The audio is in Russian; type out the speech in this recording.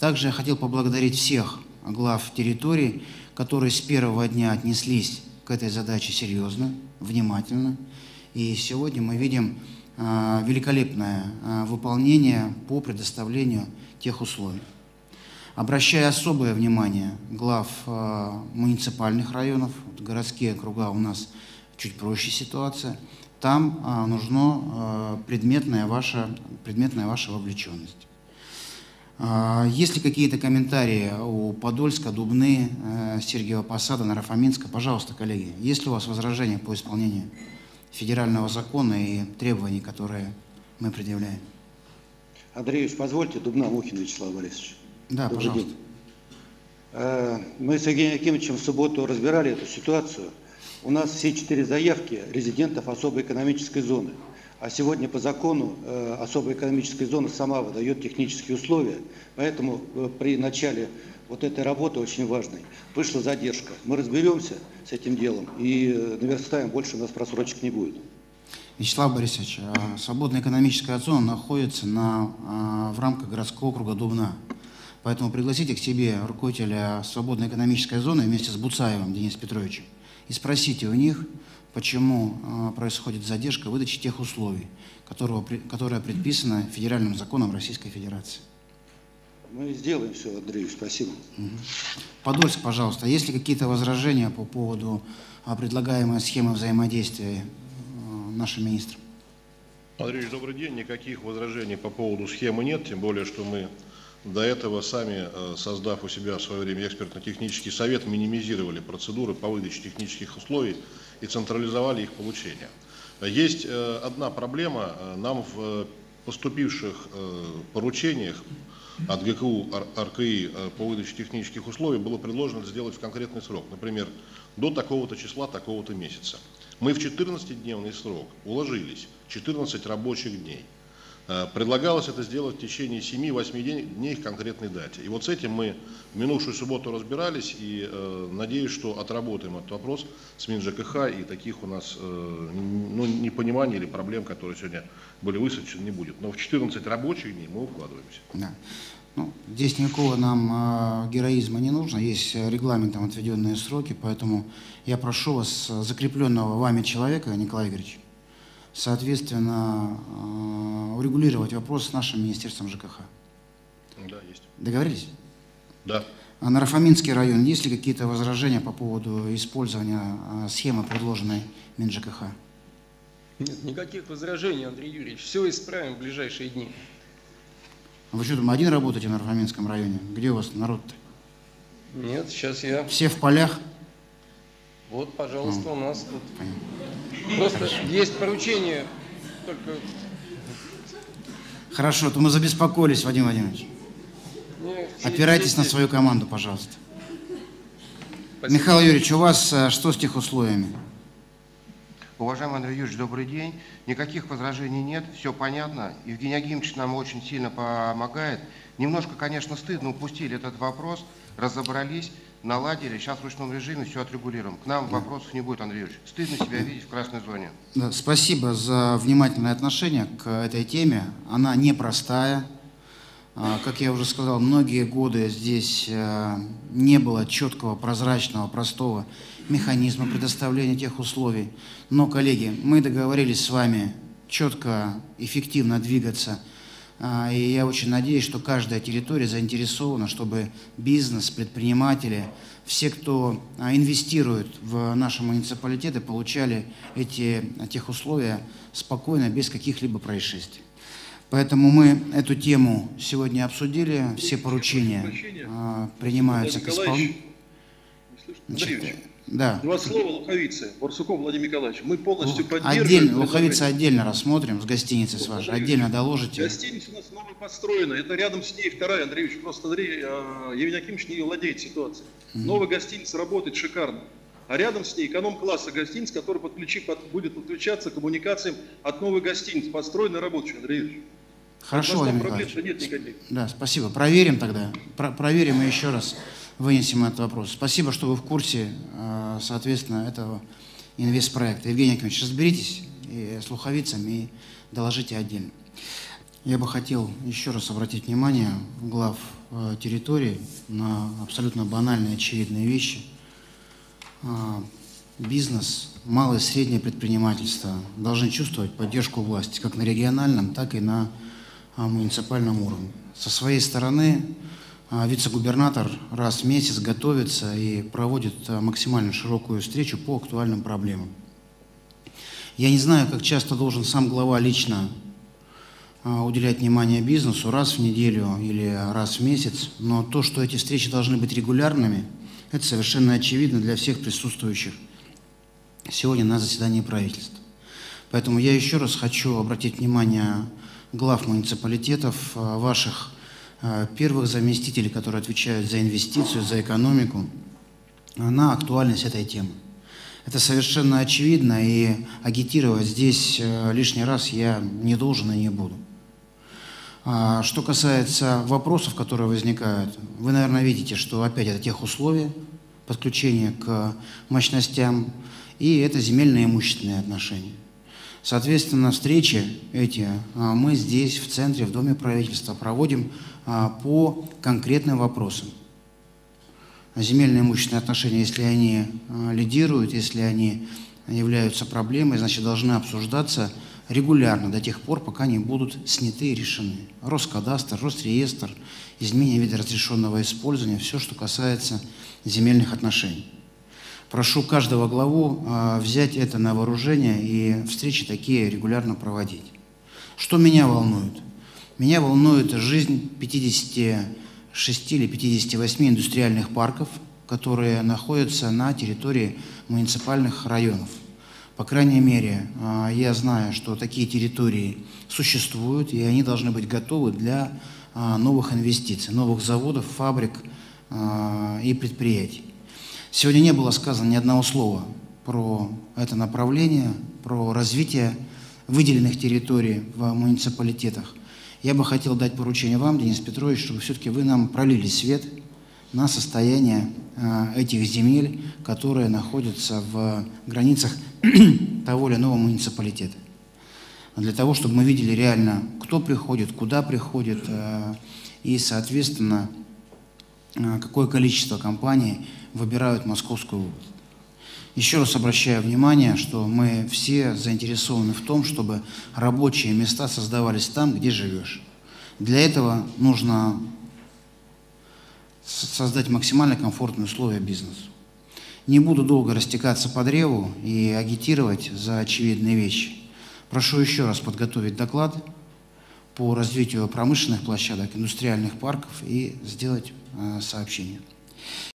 Также я хотел поблагодарить всех глав территорий, которые с первого дня отнеслись к этой задаче серьезно, внимательно. И сегодня мы видим великолепное выполнение по предоставлению тех условий. Обращая особое внимание глав муниципальных районов, городские округа у нас чуть проще ситуация, там нужна предметная ваша вовлеченность. Есть ли какие-то комментарии у Подольска, Дубны, Сергиева Посада, Наро-Фоминска? Пожалуйста, коллеги, есть ли у вас возражения по исполнению федерального закона и требований, которые мы предъявляем? Андреевич, позвольте, Дубна, Мухин Вячеслав Борисович. Да, добрый пожалуйста. День. Мы с Евгением Акимовичем в субботу разбирали эту ситуацию. У нас все 4 заявки резидентов особой экономической зоны. А сегодня по закону особая экономическая зона сама выдает технические условия. Поэтому при начале вот этой работы очень важной вышла задержка. Мы разберемся с этим делом и наверстаем, больше у нас просрочек не будет. Вячеслав Борисович, свободная экономическая зона находится в рамках городского округа Дубна. Поэтому пригласите к себе руководителя свободной экономической зоны вместе с Буцаевым Денисом Петровичем и спросите у них, почему происходит задержка выдачи тех условий, которая предписана федеральным законом Российской Федерации. Мы сделаем все, Андрей, спасибо. Подольск, пожалуйста, есть ли какие-то возражения по поводу предлагаемой схемы взаимодействия нашим министрам? Андрей, добрый день. Никаких возражений по поводу схемы нет, тем более, что мы до этого сами, создав у себя в свое время экспертно-технический совет, минимизировали процедуры по выдаче технических условий и централизовали их получение. Есть одна проблема. Нам в поступивших поручениях от ГКУ РКИ по выдаче технических условий было предложено сделать в конкретный срок. Например, до такого-то числа, такого-то месяца. Мы в 14-дневный срок уложились, 14 рабочих дней. Предлагалось это сделать в течение 7-8 дней к конкретной дате. И вот с этим мы в минувшую субботу разбирались и надеюсь, что отработаем этот вопрос с МинЖКХ и таких у нас непониманий или проблем, которые сегодня были высвечены, не будет. Но в 14 рабочих дней мы укладываемся. Да. Ну, здесь никакого нам героизма не нужно, есть регламентом отведенные сроки, поэтому я прошу вас, закрепленного вами человека, Николай Игоревич, соответственно, урегулировать вопрос с нашим Министерством ЖКХ. Да, есть. Договорились? Да. А Наро-Фоминский район, есть ли какие-то возражения по поводу использования схемы, предложенной МинЖКХ? Нет, никаких возражений, Андрей Юрьевич. Все исправим в ближайшие дни. Вы что, там один работаете в Наро-Фоминском районе? Где у вас народ-то? Нет, сейчас я... Все в полях? Вот, пожалуйста, у нас тут... Просто есть поручение, только... Хорошо, то мы забеспокоились, Вадим Владимирович. Опирайтесь на свою команду, пожалуйста. Спасибо. Михаил Юрьевич, у вас что с техусловиями? Уважаемый Андрей Юрьевич, добрый день. Никаких возражений нет, все понятно. Евгений Акимович нам очень сильно помогает. Немножко, конечно, стыдно, упустили этот вопрос, разобрались, наладили. Сейчас в ручном режиме все отрегулируем. К нам вопросов не будет, Андрей Юрьевич. Стыдно себя видеть в красной зоне. Да, спасибо за внимательное отношение к этой теме. Она непростая. Как я уже сказал, многие годы здесь не было четкого, прозрачного, простого механизма предоставления тех условий. Но, коллеги, мы договорились с вами четко, эффективно двигаться. И я очень надеюсь, что каждая территория заинтересована, чтобы бизнес, предприниматели, все, кто инвестирует в наши муниципалитеты, получали тех условия спокойно, без каких-либо происшествий. Поэтому мы эту тему сегодня обсудили, все поручения принимаются к исполнению. Да. Два слова Луховицы, Барсуков Владимир Николаевич. Мы полностью поддерживаем. Луховицы отдельно рассмотрим, с гостиницей с вашей, отдельно доложите. Гостиница у нас новая построена, это рядом с ней вторая, Андреевич, просто Андрей Евгений Акимович не владеет ситуацией. Новая гостиница работает шикарно. А рядом с ней эконом-класса гостиниц, который будет подключаться к коммуникациям от новой гостиницы, построенной рабочей, Андрей Юрьевич. Хорошо, Владимир Николаевич. Нет никаких. Да, спасибо. Проверим тогда. Проверим и еще раз вынесем этот вопрос. Спасибо, что вы в курсе, соответственно, этого инвестпроекта. Евгений Акимович, разберитесь с Луховицами и доложите отдельно. Я бы хотел еще раз обратить внимание глав территории на абсолютно банальные, очевидные вещи. Бизнес, малое и среднее предпринимательство должны чувствовать поддержку власти как на региональном, так и на муниципальном уровне. Со своей стороны вице-губернатор раз в месяц готовится и проводит максимально широкую встречу по актуальным проблемам. Я не знаю, как часто должен сам глава лично уделять внимание бизнесу, раз в неделю или раз в месяц, но то, что эти встречи должны быть регулярными, это совершенно очевидно для всех присутствующих сегодня на заседании правительства. Поэтому я еще раз хочу обратить внимание глав муниципалитетов, ваших первых заместителей, которые отвечают за инвестицию, за экономику, на актуальность этой темы. Это совершенно очевидно, и агитировать здесь лишний раз я не должен и не буду. Что касается вопросов, которые возникают, вы, наверное, видите, что опять это техусловия, подключение к мощностям, и это земельные и имущественные отношения. Соответственно, встречи эти мы здесь, в центре, в Доме правительства, проводим по конкретным вопросам. Земельные и имущественные отношения, если они лидируют, если они являются проблемой, значит, должны обсуждаться регулярно до тех пор, пока не будут сняты и решены. Роскадастр, Росреестр, изменение вида разрешенного использования, все, что касается земельных отношений. Прошу каждого главу взять это на вооружение и встречи такие регулярно проводить. Что меня волнует? Меня волнует жизнь 56 или 58 индустриальных парков, которые находятся на территории муниципальных районов. По крайней мере, я знаю, что такие территории существуют, и они должны быть готовы для новых инвестиций, новых заводов, фабрик и предприятий. Сегодня не было сказано ни одного слова про это направление, про развитие выделенных территорий в муниципалитетах. Я бы хотел дать поручение вам, Денис Петрович, чтобы все-таки вы нам пролили свет на состояние этих земель, которые находятся в границах того или иного муниципалитета. Для того, чтобы мы видели реально, кто приходит, куда приходит, и, соответственно, какое количество компаний выбирают Московскую область. Еще раз обращаю внимание, что мы все заинтересованы в том, чтобы рабочие места создавались там, где живешь. Для этого нужно создать максимально комфортные условия бизнесу. Не буду долго растекаться по древу и агитировать за очевидные вещи. Прошу еще раз подготовить доклад по развитию промышленных площадок, индустриальных парков и сделать сообщение.